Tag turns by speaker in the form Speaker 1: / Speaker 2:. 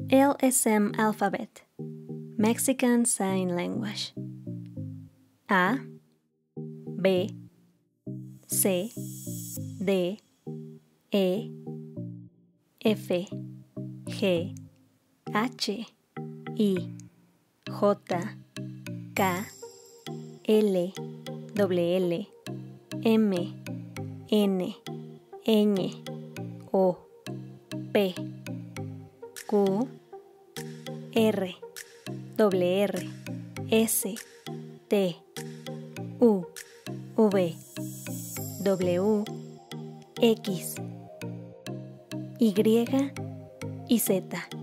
Speaker 1: LSM Alphabet, Mexican Sign Language. A, B, C, D, E, F, G, H, I, J, K, L, L, M, N, Ñ, O, P, Q, R, R, S, T, U, V, W, X, Y y Z.